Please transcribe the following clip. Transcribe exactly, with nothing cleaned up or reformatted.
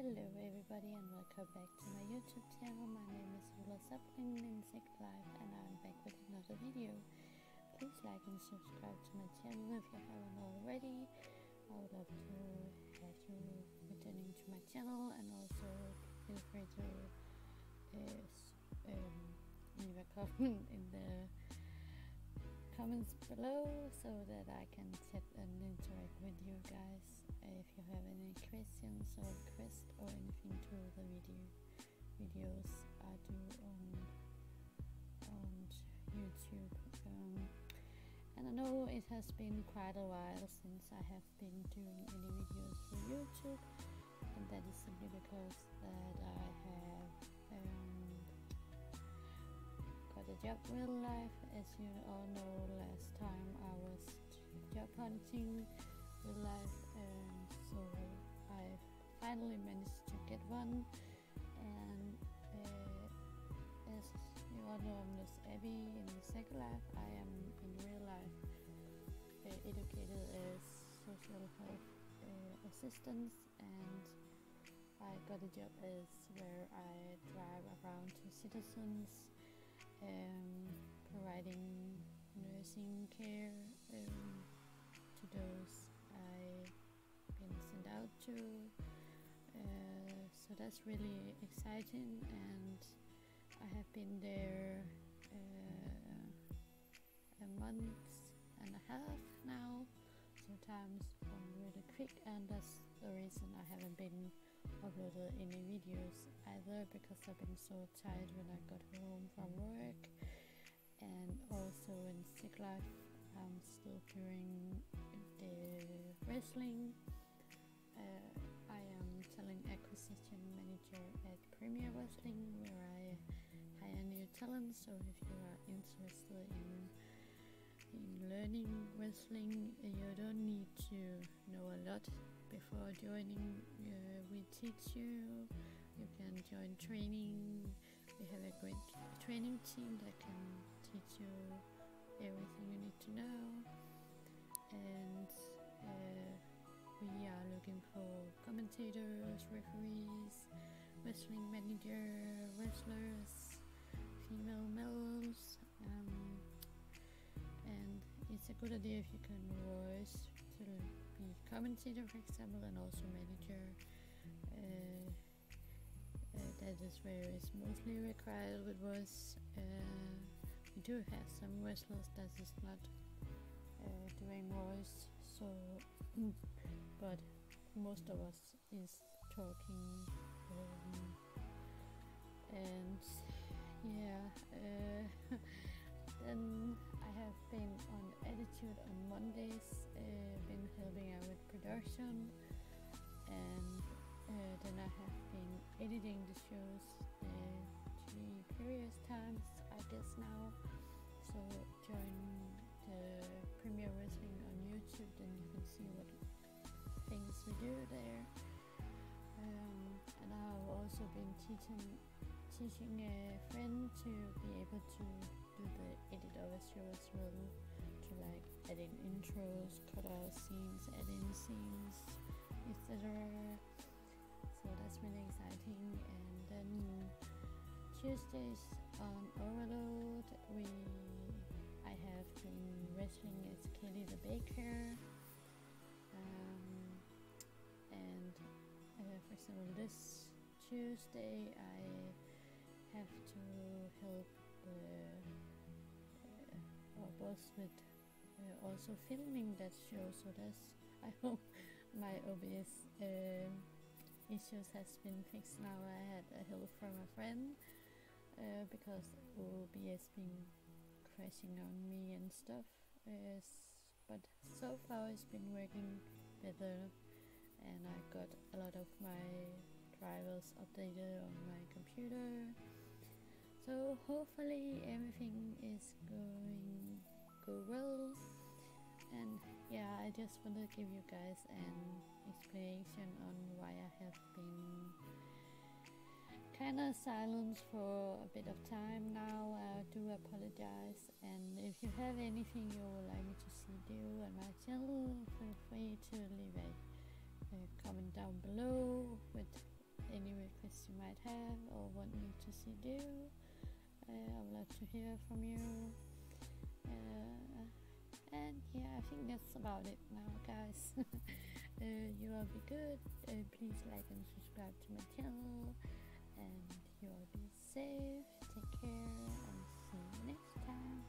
Hello everybody and welcome back to my YouTube channel. My name is Ulla Sapling in Second Life and I'm back with another video. Please like and subscribe to my channel if you haven't already. I would love to have you returning to my channel, and also feel free to uh, um, leave a comment in the comments below so that I can chat and interact with you guys. If you have any questions or requests or anything to the video videos I do on on YouTube. Um, and I know it has been quite a while since I have been doing any videos for YouTube, and that is simply because that I have um, got a job in real life. As you all know, last time I was job hunting real life, and so I finally managed to get one. And uh, as you all know, I'm Miss Abby in Second Life. I am in real life uh, educated as social health uh, assistant, and I got a job as where I drive around to citizens, um, providing nursing care um, to those I've been sent out to. Uh, so that's really exciting, and I have been there uh, a month and a half now. Sometimes I'm really quick, and that's the reason I haven't been uploaded any videos either, because I've been so tired when I got home from work. And also in Sick Life I'm still doing the wrestling. uh, I am talent acquisition manager at Premier Wrestling, where I hire new talent. So if you are interested in in learning wrestling, you don't need to know a lot before joining. Uh, we teach you. You can join training. We have a great training team that can teach you everything you need to know. And uh, we are looking for commentators, referees, wrestling manager, wrestlers, female males. Um, and it's a good idea if you can voice to be commentator, for example, and also manager. Uh, uh, that is where it's mostly required with voice. Uh, we do have some wrestlers that is not uh, doing voice, so but most of us is talking. Um, and yeah, uh, then I have been on Attitude on Mondays, uh, been helping out with production, and uh, then I have been editing the shows uh, three previous times, I guess now. So join the Premier Wrestling on YouTube, then you can see what things we do there. Um, and I have also been teaching teaching a friend to be able to do the edit of a show as well, to like add in intros, cut out scenes, add in scenes, et cetera. So that's really exciting. And then Tuesdays on Overload, we I have been wrestling as Kelly the Baker. Um, and uh, for example, this Tuesday I have to help the uh, our boss with uh, also filming that show. So that's, I hope my O B S uh, issues has been fixed now. I had a help from a friend uh, because O B S been crashing on me and stuff. Uh, but so far it's been working better, and I got a lot of my drivers updated on my computer. So hopefully everything is going go well. And yeah, I just want to give you guys an explanation on why I have been kind of silent for a bit of time now. I do apologize, and if you have anything you would like me to see do on my channel, feel free to leave a, a comment down below with any requests you might have or want me to see do. uh, I would love to hear from you. uh, and yeah, I think that's about it now, guys. uh, you all be good. Uh, please like and subscribe to my channel, and you all be safe. Take care and see you next time.